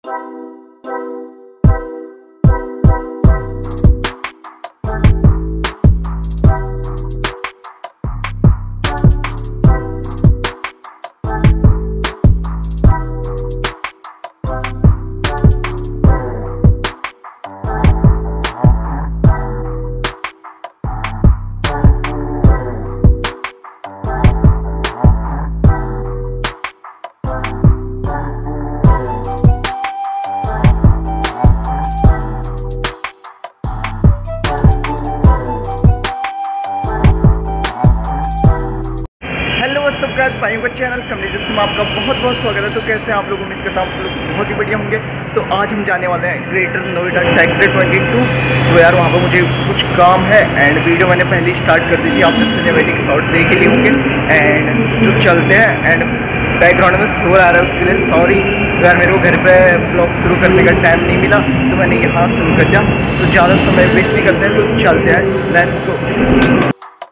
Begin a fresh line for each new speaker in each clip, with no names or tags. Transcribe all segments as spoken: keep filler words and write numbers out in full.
भाइयों का चैनल कमली जिसमें आपका बहुत बहुत स्वागत है। तो कैसे हैं आप लोग? उम्मीद करता हूँ आप लोग बहुत ही बढ़िया होंगे। तो आज हम जाने वाले हैं ग्रेटर नोएडा सेक्टर बाईस। तो यार वहाँ पर मुझे कुछ काम है एंड वीडियो मैंने पहले ही स्टार्ट कर दी थी, आपने सिनेमैटिक शॉट देख ही लिए होंगे। एंड जो चलते हैं एंड बैकग्राउंड में शोर आ रहा है उसके लिए सॉरी। तो यार मेरे को घर पर ब्लॉग शुरू करने का टाइम नहीं मिला तो मैंने यहाँ शुरू कर दिया। तो ज़्यादा समय वेस्ट नहीं करते हैं, तो चलते हैं, let's go.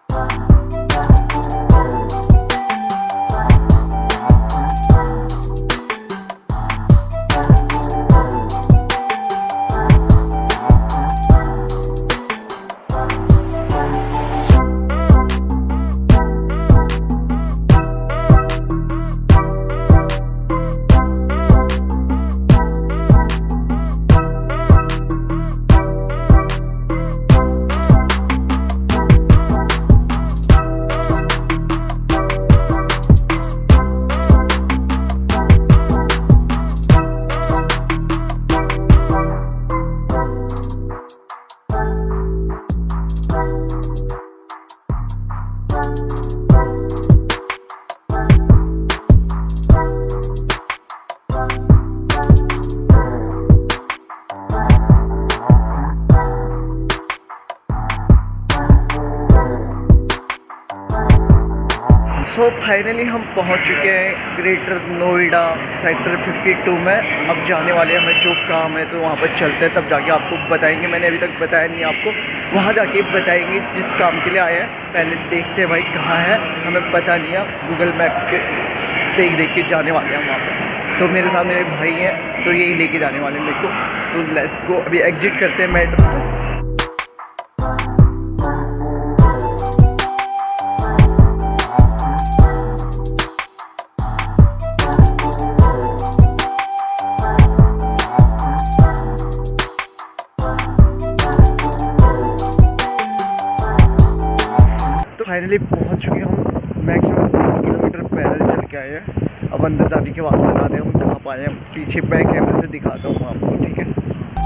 So so, finally हम पहुंच चुके हैं ग्रेटर नोएडा सेक्टर बावन में। अब जाने वाले हमें जो काम है तो वहां पर चलते हैं, तब जाके आपको बताएंगे। मैंने अभी तक बताया नहीं आपको, वहां जाके बताएंगे जिस काम के लिए आए हैं। पहले देखते हैं भाई कहाँ है, हमें पता नहीं है, गूगल मैप के देख देख के जाने वाले हैं वहाँ पर। तो मेरे साथ मेरे भाई हैं तो यही लेके जाने वाले हैं मेरे को। तो लेट्स गो, अभी एग्जिट करते हैं मेट्रो से। फाइनली पहुंच चुके हैं हम। मैक्सिमम तीन किलोमीटर पैदल चल के आए हैं। अब अंदर जाने के बाद बताते हैं हम कहाँ पाए हैं। पीछे बैक कैमरे से दिखाता हूँ आपको, ठीक है।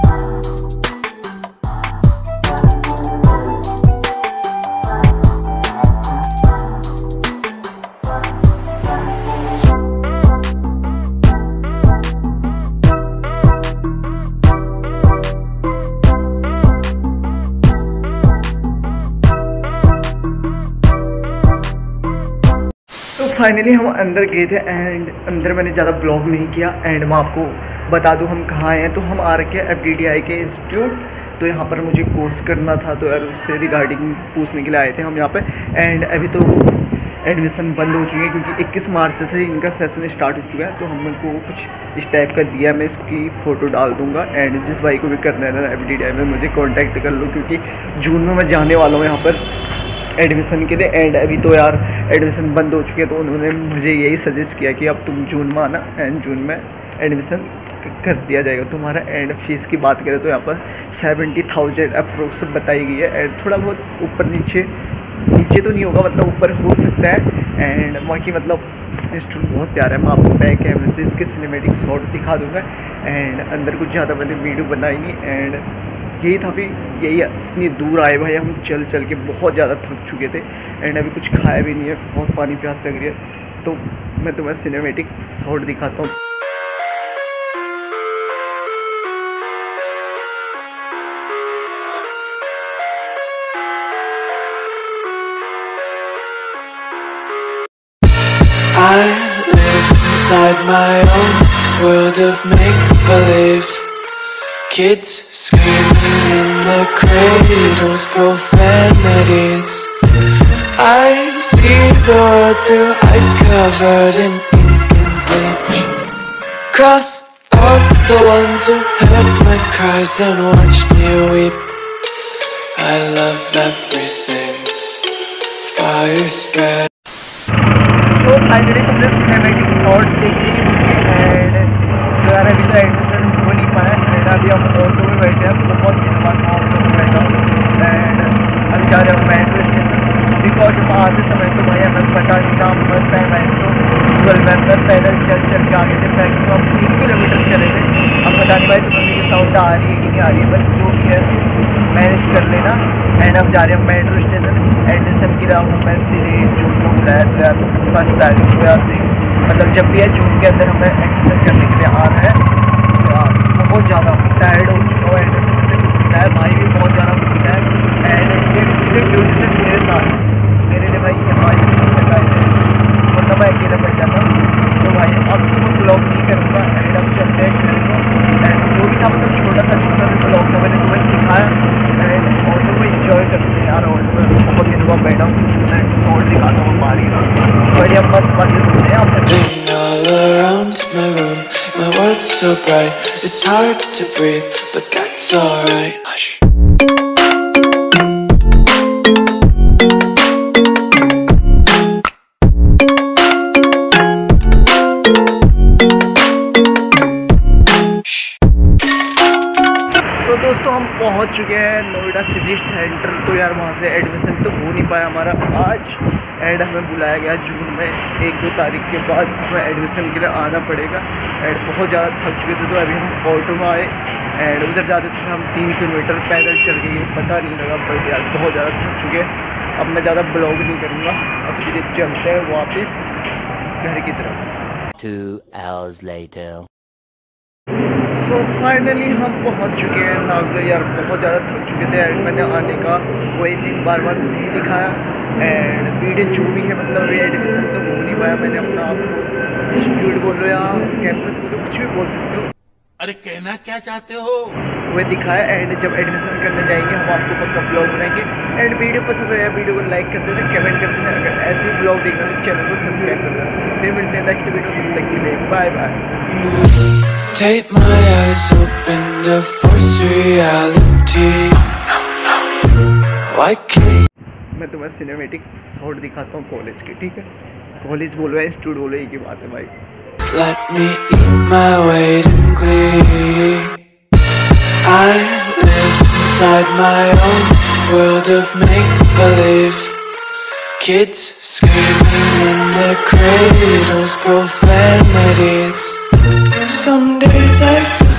फाइनली हम अंदर गए थे एंड अंदर मैंने ज़्यादा ब्लॉग नहीं किया। एंड मैं आपको बता दूं हम कहाँ हैं। तो हम आ रखे हैं एफ डी डी आई के इंस्टीट्यूट। तो यहाँ पर मुझे कोर्स करना था, तो यार उससे रिगार्डिंग पूछने के लिए आए थे हम यहाँ पे। एंड अभी तो एडमिशन बंद हो चुकी है क्योंकि इक्कीस मार्च से इनका सेशन स्टार्ट हो चुका है। तो हमको कुछ इस टाइप का दिया, मैं इसकी फ़ोटो डाल दूँगा। एंड जिस भाई को भी करना है ना एफ डी डी आई में मुझे कॉन्टैक्ट कर लो, क्योंकि जून में मैं जाने वाला हूँ यहाँ पर एडमिशन के लिए। एंड अभी तो यार एडमिशन बंद हो चुके हैं, तो उन्होंने मुझे यही सजेस्ट किया कि अब तुम जून में आना एंड जून में एडमिशन कर दिया जाएगा तुम्हारा। एंड फीस की बात करें तो यहाँ पर सेवेंटी थाउजेंड अप्रोक्स बताई गई है। एंड थोड़ा बहुत ऊपर नीचे नीचे तो नहीं होगा, मतलब ऊपर हो सकता है। एंड बाकी मतलब इंस्टीट्यूट बहुत प्यारा है। मैं आपको बैक कैमरे से इसके सिनेमैटिक शॉट दिखा दूँगा। एंड अंदर कुछ ज़्यादा मैंने वीडियो बनाई नहीं। एंड यही था, फिर यही इतनी दूर आए भाई हम चल चल के बहुत ज़्यादा थक चुके थे। एंड अभी कुछ खाया भी नहीं है, बहुत पानी प्यास लग रही है। तो मैं तुम्हें सिनेमैटिक शॉट दिखाता हूँ।
I live inside my own world of make-believe. Kids screaming in the cradles, profanities. I see the world through ice covered in ink and bleach. Cross out the ones who heard my cries and watched me weep. I love everything. Fire spread.
So finally तुमने cinematic shot देखी and तो यार अभी तो admission हो नहीं पाया and अभी हम ऑटो में बैठे हैं। बहुत दिन बाद मैं ऑटो में बैठा हूँ एंड अभी जा रहे हैं मेट्रो स्टेशन बिकॉज हम आते समय तो भाई हमें पता नहीं था। हम फर्स्ट टाइम आए तो गूगल मैप पर पैदल चल चल के आगे थे। मैक्सिमम तीन किलोमीटर चले थे। अब पता नहीं भाई तुम्हें मेरी साउंड आ रही है कि नहीं आ रही है, बस जो भी है मैनेज कर लेना। एंड अब जा रहे हैं मेट्रो स्टेशन। एडमिशन गिरा हूँ मैं सीधे जून में बुलाया तो यार फर्स्ट तारीख को यहाँ से मतलब जब भी है जून के अंदर हमें एडमिशन करने के लिए आ रहा है। तो यार बहुत ज़्यादा टायर्ड हो चुका हूँ। एडमिशन से कुछ है भाई भी बहुत ज़्यादा कुछ है एंड ये सीधे ड्यूटी से मेरे साथ मेरे लिए भाई यहाँ आए थे मतलब मैं अकेला पड़ जाता। तो भाई अब तो मैं ब्लॉग नहीं करूँगा एंड अब चलते हैं घर को। एंड जो भी था मतलब छोटा सा जितना भी ब्लॉग था मैंने तुम्हें दिखाया एंड ऑटो में इंजॉय करते हैं यार। ऑटो में बहुत दिन बाद बैठा हूँ एंड शॉर्ट दिखाता हूँ बारी का बढ़िया मस्त बातें सुनते हैं आप।
All around my room, my world's so bright, it's hard to breathe, but that's alright. Hush.
दोस्तों हम पहुंच चुके हैं नोएडा सिटी सेंटर। तो यार वहां से एडमिशन तो हो नहीं पाया हमारा आज एंड हमें बुलाया गया जून में एक दो तारीख के बाद हमें एडमिशन के लिए आना पड़ेगा। एंड बहुत ज़्यादा थक चुके थे तो अभी हम ऑटो में आए एंड उधर जाते समय हम तीन किलोमीटर पैदल चल गए, पता नहीं लगा बट यार बहुत ज़्यादा थक चुके हैं। अब मैं ज़्यादा ब्लॉग नहीं करूँगा, अब सीधे चलते हैं वापस घर की तरफ।
Two hours later.
So so, finally हम पहुंच चुके हैं नागपुर। यार बहुत ज़्यादा थक चुके थे एंड मैंने आने का वही सीन बार बार नहीं दिखाया एंड वीडियो जो भी है मतलब अभी एडमिशन तो हो नहीं पाया। मैंने अपना आप को इंस्टीट्यूट बोलो या कैंपस बोलो कुछ भी बोल सकते हो।
अरे कहना क्या चाहते हो
वह दिखाया एंड जब एडमिशन करने जाएंगे हम आपको पक्का ब्लॉग बनाएंगे। एंड वीडियो पसंद आया वीडियो को लाइक कर देना, कमेंट कर देना। अगर ऐसे ही ब्लॉग देखना तो चैनल को सब्सक्राइब कर देना। फिर मिलते हैं नेक्स्ट वीडियो, तब तक के लिए bye bye.
Take my eyes open to force reality. Why can't
मैं तुम्हें सिनेमैटिक शॉट दिखाता हूँ कॉलेज के, ठीक है? कॉलेज बोलो या इंस्टीट्यूट बोलो एक ही बात है भाई।
let me eat my weight in glee? I live inside my own world of make-believe. Kids screaming in their cradles, profanities. Some days I feel